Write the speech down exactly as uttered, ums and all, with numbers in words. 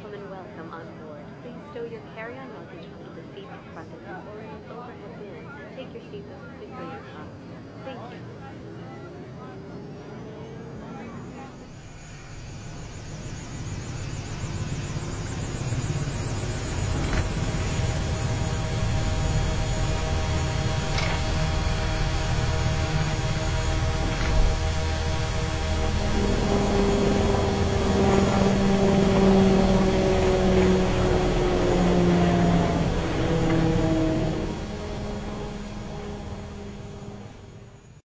Welcome and welcome on board. Please stow your carry-on luggage onto the seat in front of you or in the overhead bin and take your seats as quickly as possible. Thank you.